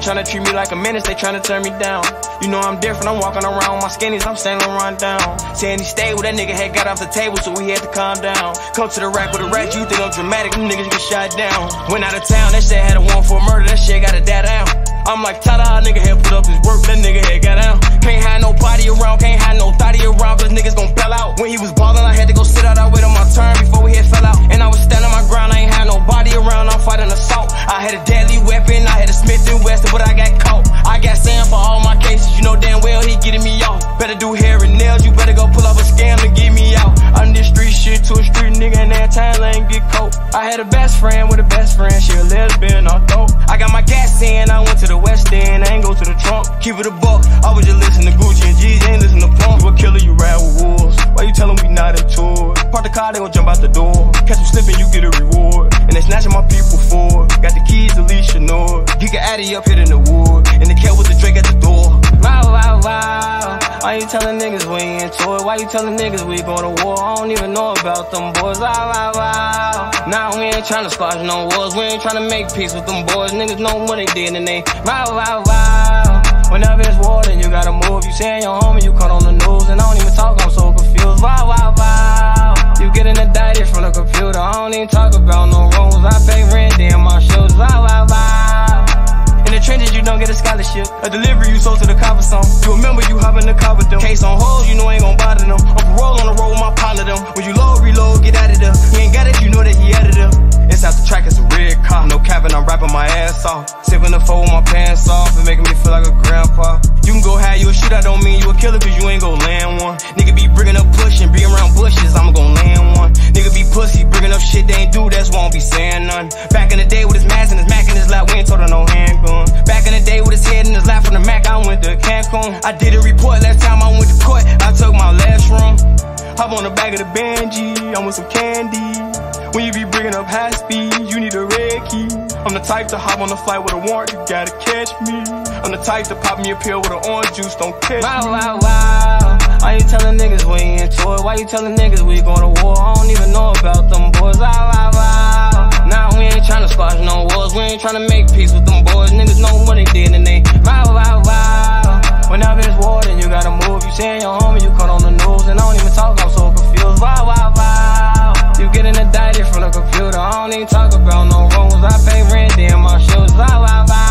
tryna treat me like a menace, they tryna turn me down. You know I'm different, I'm walking around with my skinnies, I'm Saint Laurent down. Saying he stayed with that nigga had got off the table, so we had to calm down. Come to the rack with a rat, you think I'm dramatic, them niggas get shot down. Went out of town, that shit had a warrant for murder, that shit got a dad down. I'm like, ta-da, nigga had put up his work, that nigga had got out. Can't have nobody around, can't have no thotty around, cause niggas gon' bail out. When he was ballin', I had to go sit out, I waited on my turn before we had fell out. And I was standing my ground, I ain't had nobody around, I'm fighting assault. I had a deadly weapon, I had a Smith & Wesson, but I got caught. I got Sayin for all my cases, you know damn well he getting me off. Better do hair and nails, you better go pull up a scam and get me out. I'm this street shit to a street nigga and that time I ain't get caught. I had a best friend with a best friend, she a lesbian, I thought. I got my gas in, I went to the West End, I ain't go to the trunk. Keep it a buck, I was just listen to Gucci and G's, ain't listen to Pump. You a killer, you ride with wolves, why you tellin' we not in tour? Park the car, they gon' jump out the door. Catch them slipping, you get a reward. And they snatching my people for. Got the keys to Leash Nord. Geek a Addy up here in the wood. And the cat with the Drake at the door. Wow, wow, wow. Why you tellin' niggas we ain't into it? Why you tellin' niggas we going to war? I don't even know about them boys. Wow, wow, wow. Nah, we ain't tryna squash no wars. We ain't tryna make peace with them boys. Niggas know what they did and they wow, wow, wow. Whenever it's war, then you gotta move. You saying your homie, you caught on the news. And I don't even talk, I'm so confused. Wow, wow, wow. You getting indicted from the computer. I don't even talk about no rules. I pay rent, damn my shoes. Wow, wow, wow. In the trenches, you don't get a scholarship. A delivery, you sold to the copper song. You remember you hop in the car with them. Case on hoes, you know ain't gon' bother them. On parole on the road with my partner them. When you load, reload, get out of there. He ain't got it, you know that he out of there. It's out the track, it's a red car. No cabin, I'm rapping my ass off. Sipping the phone with my pants off and making me feel like a grandpa. You can go high, you a shit, I don't mean you a killer, cause you ain't gon' land one. Nigga be bringing up pushing, be around bushes, I'ma gon' land one. Nigga be pussy, bringing up shit they ain't do, that's why I don't be saying none. Back in the day with his mask and his Mac in his lap, we ain't told her no handgun. Back in the day with his head in his lap from the Mac, I went to Cancun. I did a report last time I went to court, I took my last room. Hop on the back of the Benji, I'm with some candy. When you be bringing up high speed, you need a red key. I'm the type to hop on the flight with a warrant, you gotta catch me. I'm the type to pop me a pill with an orange juice, don't catch me. Wow, wow, wow. Why you tellin' niggas we ain't into it? Why you tellin' niggas we going to war? I don't even know about them boys. Wow, wow, wow. Nah, we ain't tryna squash no wars. We ain't tryna make peace with them boys. Niggas know what they did and they wow, wow, wow. Whenever it's war, then you gotta move. You saying your homie, you caught on the news. And I don't even talk, I'm so confused. Wow, wow, wow. You getting indicted from the computer. I don't even talk about no rules. I pay rent, damn my shoes. Wow, wow, wow.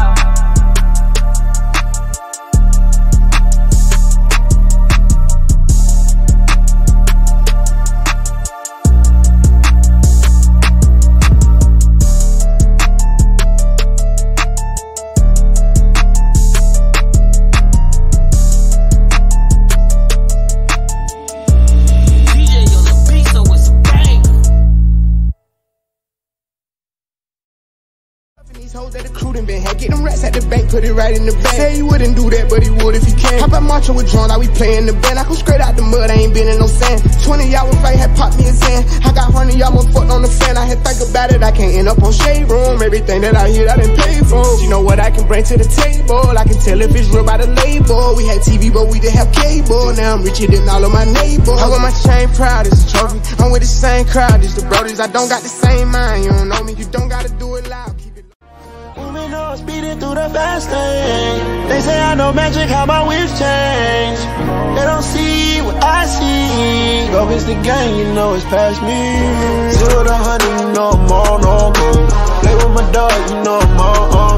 Hoes that the crew done been had. Get them rats at the bank, put it right in the bank. Say he wouldn't do that, but he would if he can. Hop out marching with John, like we playing the band. I come straight out the mud, I ain't been in no sand. 20 hour fight had popped me a Zan. I got 100 y'all fucked on the fan. I had think about it, I can't end up on shade room. Everything that I hear, I done pay for. You know what I can bring to the table? I can tell if it's real by the label. We had TV, but we didn't have cable. Now I'm richer than all of my neighbors. I wear my chain proud as a trophy. I'm with the same crowd as the brothers. I don't got the same mind, you don't know me. You don't gotta do it loud. Moving on, speeding through the fast lane. They say I know magic, how my whips change. They don't see what I see. Go against the game, you know it's past me. 0 to 100, you know I'm on, no move. Play with my dog, you know I'm on.